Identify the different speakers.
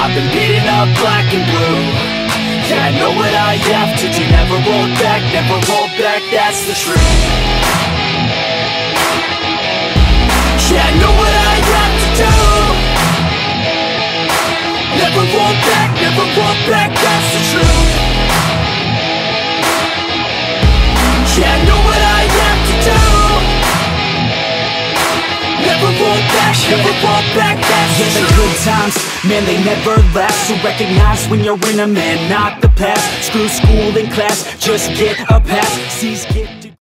Speaker 1: I've been beaten up black and blue. Yeah, I know what I have to do. Never hold back, that's the truth. Yeah, I know what I have to do. Never hold back, that's the truth. Yeah, I know what I have to do. Never hold back, that's the truth. The good times, man, they never last. So recognize when you're in them and not the past. Screw school and class, just get a pass. C's get